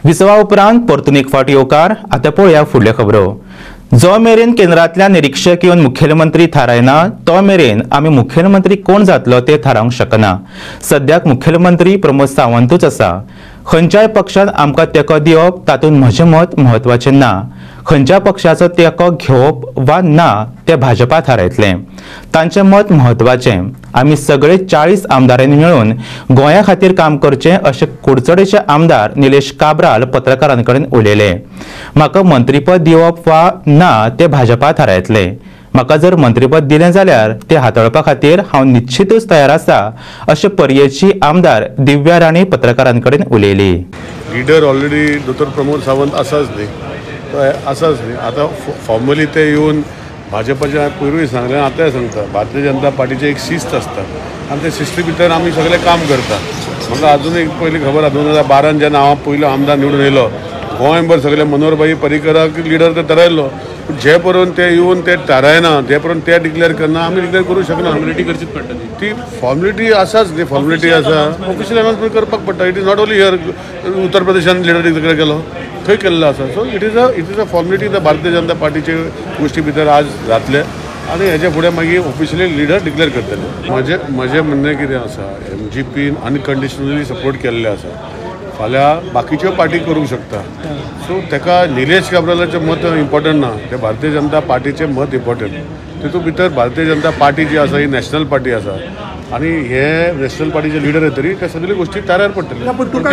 विसवा उपरांत परतून एक फावट येवकार। आता पळोवया फुडल्यो खबरो। जो मेरेन केंद्रांतल्या निरीक्षक येवन मुखेलमंत्री थारायना तो मेरेन आमी मुखेलमंत्री कोण जातलो ते थारावंक शकना। सद्याक मुखेलमंत्री प्रमोद सावंतूच आसा। खंयच्याय पक्षान आमकां तेंको दिवप तातूंत म्हजें मत म्हत्वाचें ना। खंयच्या पक्षाचो तेंको घेवप वा ना ते भाजपा थारायतले। तांचें मत म्हत्वाचें। आमी सगळे 40 आमदारांनी मेळून गोंया खातीर काम करचें अशें कुडचडेंचे आमदार निलेश काब्राल पत्रकारांकडेन उलयले। म्हाका मंत्रीपद दिवप वा ना ते भाजपा थारायतले। म्हाका जर मंत्रीपद दिलें जाल्यार ते हाताळपा खातीर हांव निश्चितूच तयार आसा अशें पर्येची आमदार दिव्या राणी पत्रकारांकडेन उलयली। लीडर ऑलरेडी दोतोर प्रमोद सावंत आसाच न्ही आतां फॉर्मली ते येवन भाजपाच्या पयरूय सांगलें आतांय सांगता भारतीय जनता पार्टीची एक शिस्त आसता आनी ते शिस्ते भितर आमी सगळे काम करता। म्हाका अजूनय पयलीं खबर आसा 2012 जेन्ना हांव पयलो आमदार निवडून येयलो गोंयभर सगळे मनोहरभाई पर्रीकराक लिडर ते थारायल्लो पूण जे पर्यंत ते येवन ते थारायना ते पर्यंत ते डिक्लेअर करना आमी डिक्लेअर करूंक शकना। फॉर्मेलिटी करचीच पडटा ती फॉर्मेलिटी आसाच न्ही फॉर्मेलिटी आसा ऑफिशियल अनाउन्समेंट करपाक पडटा। It is not only here उत्तर प्रदेशान लिडर डिक्लेअर केलो थंय केल्लो आसा so it is a formality the भारतीय जनता पार्टीचे गोष्टी भितर आज जातले आनी हेजे फुडें मागीर ऑफिशियली लिडर डिक्लेअर करतले। म्हजें म्हणणें कितें आसा MGPन अनकंडिशनली सपोर्ट केल्ले आसा फाल्यां बाकीच्यो पार्टी करूंक शकता सो तेका निलेश काब्रालाचें मत इम्पॉर्टंट ना ते भारतीय जनता पार्टीचें मत इम्पॉर्टंट। तितूंत भितर भारतीय जनता पार्टी जी आसा ही नॅशनल पार्टी आसा आनी हे नॅशनल पार्टीचे लिडर येतरी त्या सगळ्यो गोष्टी ताऱ्यार पडटल्यो।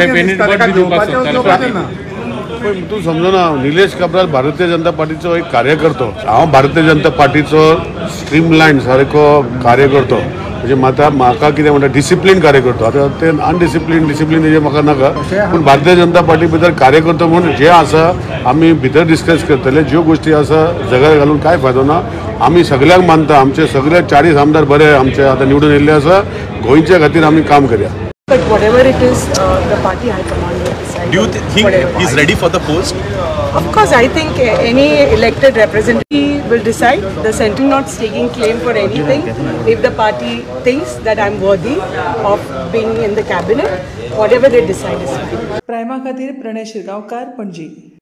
तूं समजना निलेश काब्राल भारतीय जनता पार्टीचो एक कार्यकर्तो हांव भारतीय जनता पार्टीचो स्ट्रीमलायन सारको कार्यकर्तो म्हणजे म्हाका कितें म्हणटा डिसिप्लीन कार्यकर्तो। आतां ते अनडिसिप्लीन हेजे म्हाका नाका पूण भारतीय जनता पार्टी भितर कार्यकर्तो म्हणून जे आसा आमी भितर डिस्कस करतले ज्यो गोष्टी आसा जगार घालून कांय फायदो ना। आमी सगळ्यांक मानता आमचे सगळे 40 आमदार बरे आमचे आतां निवडून येयल्ले आसा गोंयच्या खातीर आमी काम करया। But whatever it is, the party high command will decide. Do you think he's ready for the post? Of course, I think any elected representative will decide. The centre not taking claim for anything. If the party thinks that I'm worthy of being in the cabinet, whatever they decide is fine. प्रायमा खातीर प्रणय शिरगांवकार, पणजी।